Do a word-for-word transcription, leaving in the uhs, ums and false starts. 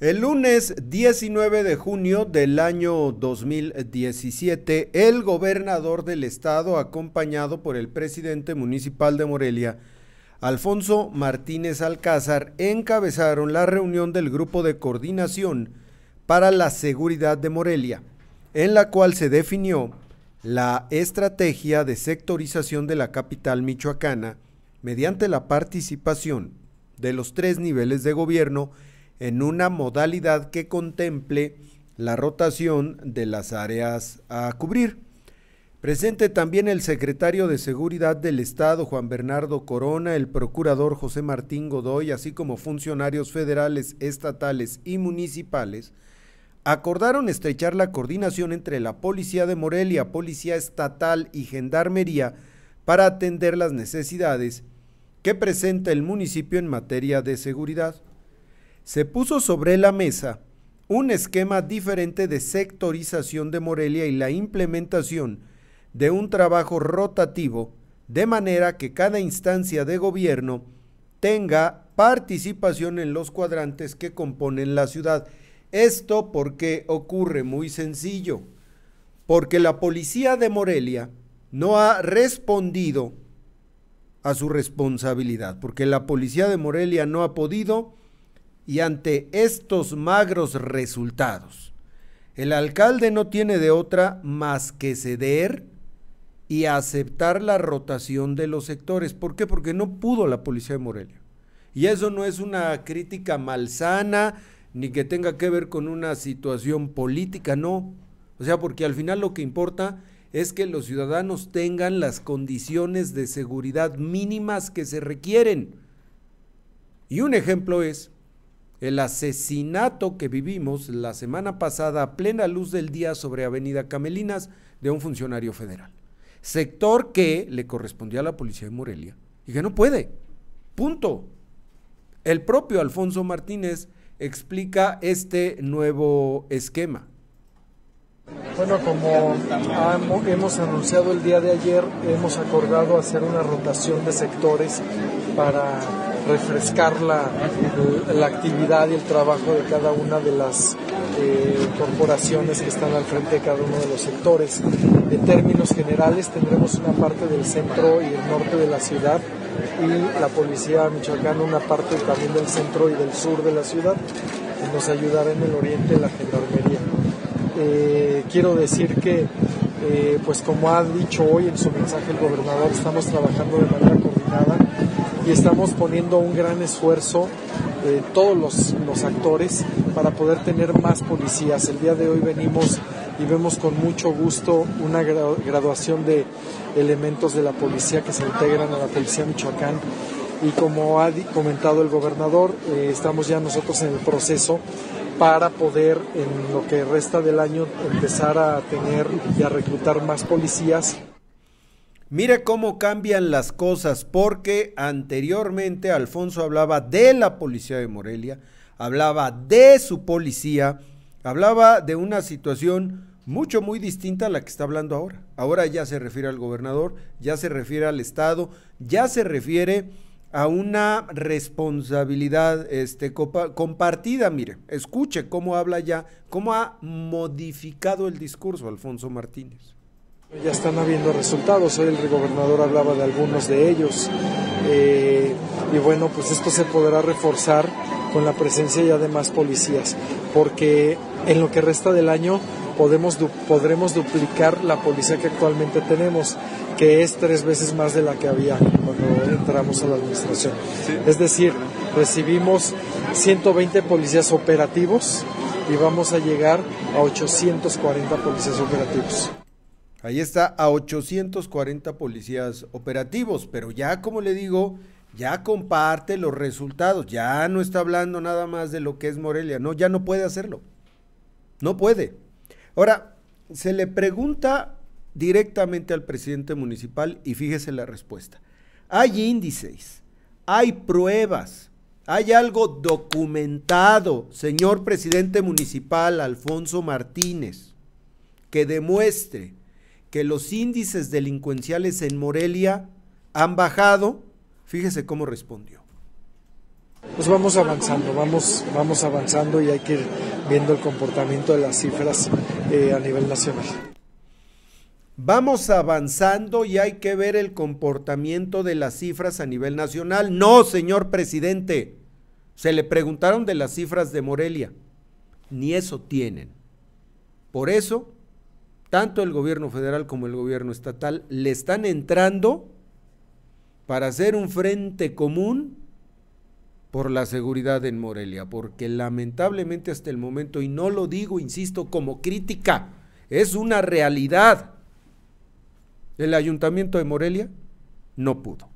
El lunes diecinueve de junio del año dos mil diecisiete, el gobernador del estado, acompañado por el presidente municipal de Morelia, Alfonso Martínez Alcázar, encabezaron la reunión del Grupo de Coordinación para la Seguridad de Morelia, en la cual se definió la estrategia de sectorización de la capital michoacana mediante la participación de los tres niveles de gobierno en una modalidad que contemple la rotación de las áreas a cubrir. Presente también el secretario de Seguridad del Estado, Juan Bernardo Corona, el procurador José Martín Godoy, así como funcionarios federales, estatales y municipales, acordaron estrechar la coordinación entre la Policía de Morelia, Policía Estatal y Gendarmería para atender las necesidades que presenta el municipio en materia de seguridad. Se puso sobre la mesa un esquema diferente de sectorización de Morelia y la implementación de un trabajo rotativo, de manera que cada instancia de gobierno tenga participación en los cuadrantes que componen la ciudad. Esto porque ocurre muy sencillo, porque la policía de Morelia no ha respondido a su responsabilidad, porque la policía de Morelia no ha podido. Y ante estos magros resultados, el alcalde no tiene de otra más que ceder y aceptar la rotación de los sectores. ¿Por qué? Porque no pudo la policía de Morelia. Y eso no es una crítica malsana, ni que tenga que ver con una situación política, no. O sea, porque al final lo que importa es que los ciudadanos tengan las condiciones de seguridad mínimas que se requieren. Y un ejemplo es el asesinato que vivimos la semana pasada a plena luz del día sobre Avenida Camelinas de un funcionario federal, sector que le correspondía a la policía de Morelia y que no puede, punto. El propio Alfonso Martínez explica este nuevo esquema. Bueno, como hemos anunciado el día de ayer, hemos acordado hacer una rotación de sectores para refrescar la, la actividad y el trabajo de cada una de las eh, corporaciones que están al frente de cada uno de los sectores. En términos generales tendremos una parte del centro y el norte de la ciudad y la policía michoacana una parte también del centro y del sur de la ciudad, que nos ayudará en el oriente la gendarmería. Eh, quiero decir que, eh, pues como ha dicho hoy en su mensaje el gobernador, estamos trabajando de manera coordinada y estamos poniendo un gran esfuerzo, eh, todos los, los actores, para poder tener más policías. El día de hoy venimos y vemos con mucho gusto una graduación de elementos de la policía que se integran a la policía Michoacán. Y como ha comentado el gobernador, eh, estamos ya nosotros en el proceso para poder, en lo que resta del año, empezar a tener y a reclutar más policías. Mire cómo cambian las cosas, porque anteriormente Alfonso hablaba de la policía de Morelia, hablaba de su policía, hablaba de una situación mucho, muy distinta a la que está hablando ahora. Ahora ya se refiere al gobernador, ya se refiere al estado, ya se refiere a una responsabilidad este, compartida. Mire, escuche cómo habla ya, cómo ha modificado el discurso Alfonso Martínez. Ya están habiendo resultados, hoy el gobernador hablaba de algunos de ellos, eh, y bueno, pues esto se podrá reforzar con la presencia ya de más policías, porque en lo que resta del año podemos, podremos duplicar la policía que actualmente tenemos, que es tres veces más de la que había cuando entramos a la administración. Sí. Es decir, recibimos ciento veinte policías operativos y vamos a llegar a ochocientos cuarenta policías operativos. Ahí está, a ochocientos cuarenta policías operativos, pero ya como le digo, ya comparte los resultados, ya no está hablando nada más de lo que es Morelia, no, ya no puede hacerlo, no puede. Ahora, se le pregunta directamente al presidente municipal y fíjese la respuesta. Hay índices, hay pruebas, hay algo documentado, señor presidente municipal Alfonso Martínez, que demuestre que los índices delincuenciales en Morelia han bajado. Fíjese cómo respondió. Pues vamos avanzando, vamos, vamos avanzando y hay que ir viendo el comportamiento de las cifras eh, a nivel nacional. Vamos avanzando y hay que ver el comportamiento de las cifras a nivel nacional. No, señor presidente, se le preguntaron de las cifras de Morelia, ni eso tienen. Por eso, tanto el gobierno federal como el gobierno estatal le están entrando para hacer un frente común por la seguridad en Morelia, porque lamentablemente hasta el momento, y no lo digo, insisto, como crítica, es una realidad, el ayuntamiento de Morelia no pudo.